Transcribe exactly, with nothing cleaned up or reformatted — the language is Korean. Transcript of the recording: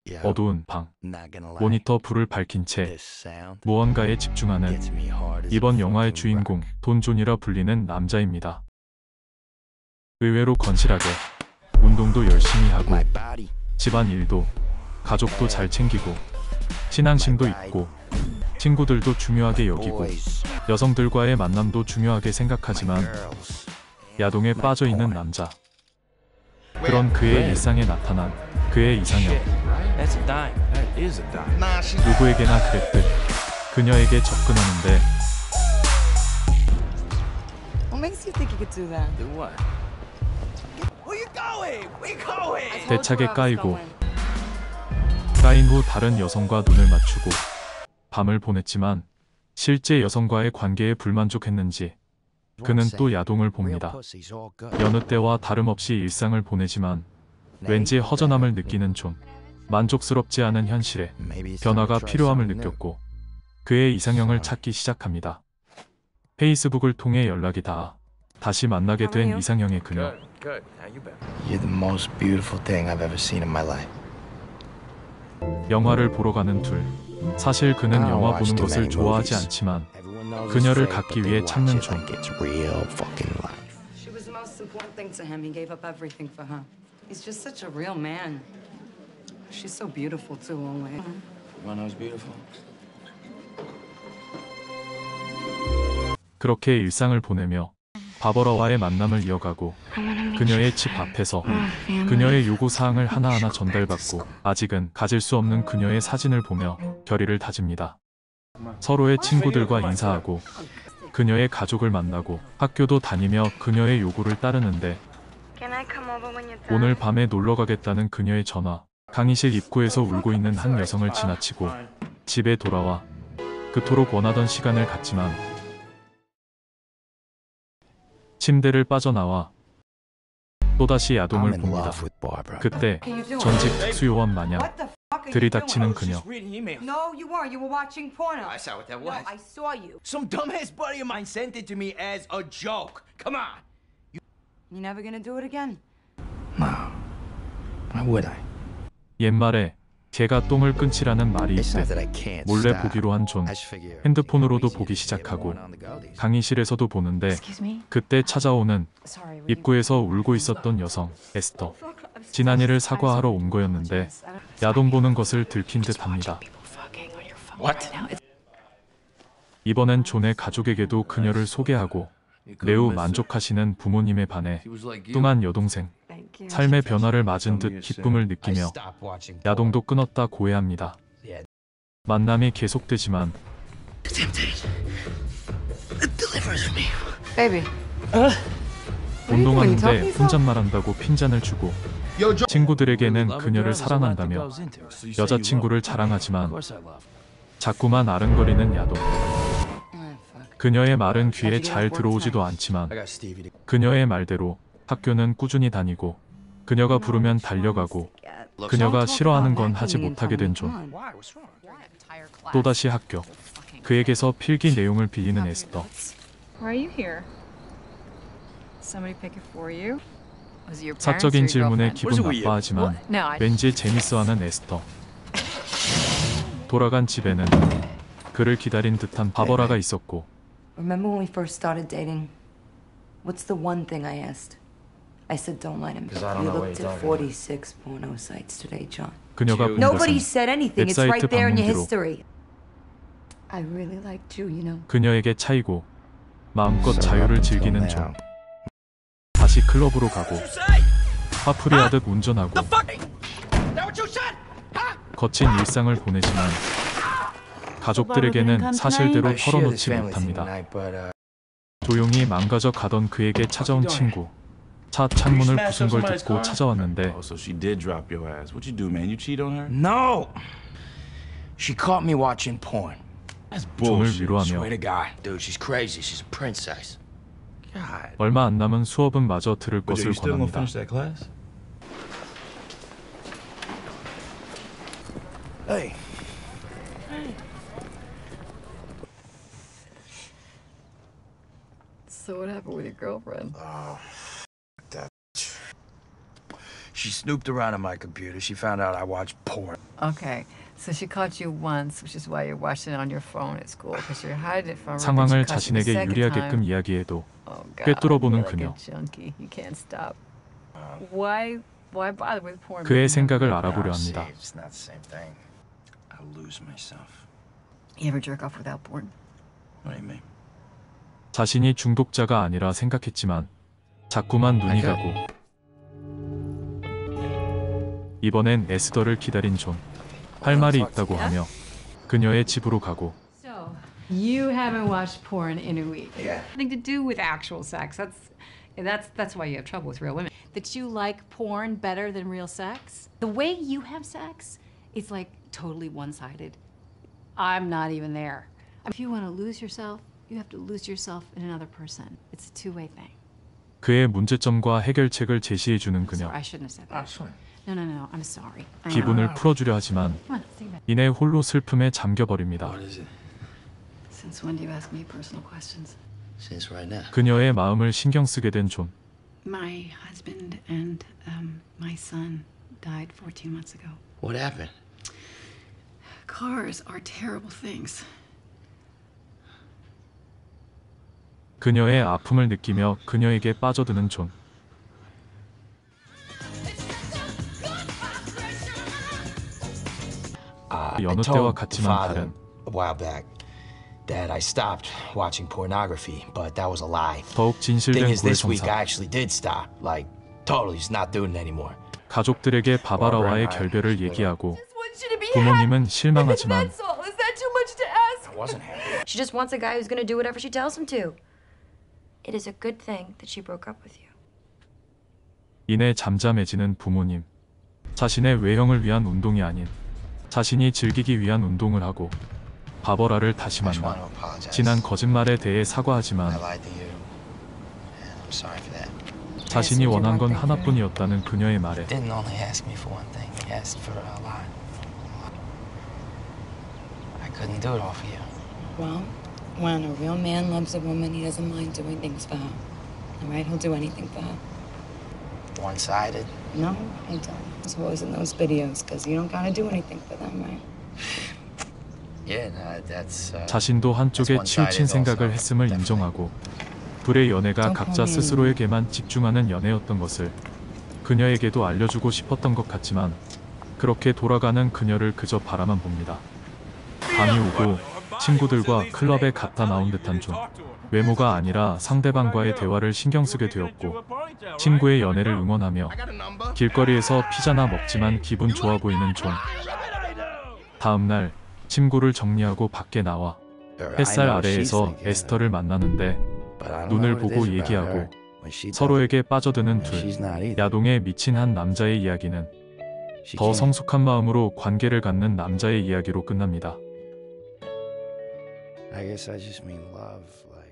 어두운 방, 모니터 불을 밝힌 채 무언가에 집중하는 이번 영화의 주인공 돈 존이라 불리는 남자입니다. 의외로 건실하게 운동도 열심히 하고 집안일도 가족도 잘 챙기고 신앙심도 있고 친구들도 중요하게 여기고 여성들과의 만남도 중요하게 생각하지만 야동에 빠져있는 남자. 그런 그의 일상에 나타난 그의 이상형. 누구에게나 그랬듯 그녀에게 접근하는데 대차게 까이고 까인 후 다른 여성과 눈을 맞추고 밤을 보냈지만 실제 여성과의 관계에 불만족했는지 그는 또 야동을 봅니다. 여느 때와 다름없이 일상을 보내지만 왠지 허전함을 느끼는 존. 만족스럽지 않은 현실에 변화가 필요함을 느꼈고 그의 이상형을 찾기 시작합니다. 페이스북을 통해 연락이 닿아 다시 만나게 된 이상형의 그녀. You're the most beautiful thing I've ever seen in my life. 영화를 보러 가는 둘. 사실 그는 영화 보는 것을 좋아하지 않지만 그녀를 갖기 위해 참는 존. He's just such a real man. She's so beautiful too, always. Everyone knows beautiful. 그렇게 일상을 보내며 바버라와의 만남을 이어가고 그녀의 집 앞에서 그녀의 요구사항을 하나하나 전달받고 아직은 가질 수 없는 그녀의 사진을 보며 결의를 다집니다. 서로의 친구들과 인사하고 그녀의 가족을 만나고 학교도 다니며 그녀의 요구를 따르는데 오늘 밤에 놀러 가겠다는 그녀의 전화. 강의실 입구에서 울고 있는 한 여성을 지나치고 집에 돌아와 그토록 원하던 시간을 갖지만 침대를 빠져나와 또다시 야동을 봅니다. 그때 전직 특수요원 마냥 들이닥치는 그녀. No, you weren't. You were watching porno. I saw what that No, was. I saw you. Some dumbass buddy of mine sent it to me as a joke. Come on. You never gonna do it again? No. Why would I? 옛말에 개가 똥을 끊지라는 말이 It's not 있대. that I can't 몰래 stop. 보기로 한 존. I just figure 핸드폰으로도 it's 보기 easy to get 시작하고 one on the go these days. 강의실에서도 보는데 Excuse me? 그때 찾아오는 Sorry. were you- 입구에서 울고 있었던 여성 에스터. 지난 일을 사과하러 온 거였는데 야동 보는 것을 들킨 듯합니다. What? 이번엔 존의 가족에게도 그녀를 소개하고 매우 만족하시는 부모님에 반해 뚱한 여동생. Thank you. 삶의 변화를 맞은 듯 기쁨을 느끼며 야동도 끊었다 고해합니다. 만남이 계속되지만 Baby. 운동하는데 혼잣말한다고 핀잔을 주고 친구들에게는 그녀를 사랑한다며 여자친구를 자랑하지만 자꾸만 아른거리는 야동. 그녀의 말은 귀에 잘 들어오지도 않지만 I got Stevie to 그녀의 말대로 학교는 꾸준히 다니고 그녀가 부르면 달려가고 그녀가 싫어하는 건 하지 못하게 된 존. 또다시 학교. 그에게서 필기 내용을 빌리는 에스터. Why are you here? Somebody pick it for you? Was it your parents or 사적인 your 질문에 girlfriend? 기분 나빠하지만 No, I 왠지 재밌어하는 에스터. 돌아간 집에는 그를 기다린 듯한 바버라가 있었고 Remember when we first started dating? What's the one thing I asked? I said don't let him. 'Cause I don't You know what looked you're at talking about. forty-six porno sites today, John. 그녀가 본 Nobody 것은 said anything. It's right 웹사이트 there in your 방문 뒤로 history. I really liked you, you know. 그녀에게 차이고 마음껏 So 자유를 up until 즐기는 now. 존. 다시 클럽으로 가고 화풀이하듯 운전하고 거친 일상을 보내지만 가족들에게는 사실대로 I share this 털어놓지 family thing 못합니다. tonight, but uh, 조용히 망가져 가던 그에게 찾아온 친구. 차 창문을 부순 걸 듣고 찾아왔는데 Oh, so she did drop your ass. What you do, man? You cheat on her? no. She caught me watching porn. That's 존을 bullshit. 위로하며 Swear to God, dude, she's crazy. She's a princess. God. 얼마 안 남은 수업은 마저 들을 But 것을 are you still gonna 권합니다. finish that class? Hey. So what happened with your girlfriend? Oh, that. She She snooped around on my computer. She found out I watched porn. Okay, so she caught you once, which is why you're watching it on your phone at school, because you're hiding it from her. but 상황을 she caught you the 자신에게 second 유리하게끔 time. 이야기해도 Oh, God, 꿰뚫어보는 you're like 그녀. a junkie. You can't stop. Why, why bother with porn? 그의 videos? 생각을 알아보려 Ah, see, 합니다. it's not the same thing. I lose myself. You ever jerk off without porn? What do you mean? 자신이 중독자가 아니라 생각했지만 자꾸만 눈이 I 가고 이번엔 에스더를 기다린 존. 할 말이 있다고 하며 그녀의 집으로 가고 So, you haven't watched porn in a week. Yeah. Nothing to do with actual sex. That's that's that's why you have trouble with real women. That you like porn better than real sex. The way you have sex is like totally one-sided. I'm not even there. If you want to lose yourself, you have to lose yourself in another person. It's a two-way thing. 그의 문제점과 해결책을 제시해주는 그녀. I shouldn't have said Ah, that. sorry. No, no, no. I'm sorry. I know. 기분을 풀어주려 하지만 Come on, think about it. 이내 홀로 슬픔에 잠겨버립니다. What is it? Since when do you ask me personal questions? Since right now. 그녀의 마음을 신경 쓰게 된 존. My husband and um, my son died fourteen months ago. What happened? Cars are terrible things. 그녀의 아픔을 느끼며 그녀에게 빠져드는 존. Uh, 여느 I 때와 told 같지만 father 다른. a while back that I stopped watching pornography, but that was a lie. 더욱 Thing 진실된 is, this week I 고해성사. actually did stop. Like, totally just not doing it anymore. 가족들에게 바바라와의 결별을 얘기하고 부모님은 실망하지만 Is that too much to ask? I wasn't happy. She just wants a guy who's gonna do whatever she tells him to. It is a good thing that she broke up with you. 이내 잠잠해지는 부모님. 자신의 외형을 위한 운동이 아닌 자신이 즐기기 위한 운동을 하고 바버라를 다시 I just want 만나 to apologize. 지난 거짓말에 대해 사과하지만 I lied to you, and I'm sorry for that. 자신이 원한 건 하나뿐이었다는 그녀의 말에 Didn't only ask me for one thing. He asked for a lot. I couldn't do it all for you. Well, when a real man loves a woman, he doesn't mind doing things for her. All right, he'll do anything for her. One-sided. No, I don't. It's always in those videos, because you don't gotta do anything for them, right? Yeah, no, that's. Uh, 자신도 한쪽에 that's 치우친 one-sided 생각을 also, 했음을 definitely. 인정하고 둘의 연애가 각자 스스로에게만 집중하는 연애였던 것을 그녀에게도 알려주고 싶었던 것 같지만 그렇게 돌아가는 그녀를 그저 바라만 봅니다. 밤이 오고 친구들과 클럽에 갔다 나온 듯한 존. 외모가 아니라 상대방과의 대화를 신경 쓰게 되었고 친구의 연애를 응원하며 길거리에서 피자나 먹지만 기분 좋아 보이는 존. 다음 날 침구를 정리하고 밖에 나와 햇살 아래에서 에스터를 만나는데 눈을 보고 얘기하고 서로에게 빠져드는 둘. 야동에 미친 한 남자의 이야기는 더 성숙한 마음으로 관계를 갖는 남자의 이야기로 끝납니다. I guess I just mean love, like.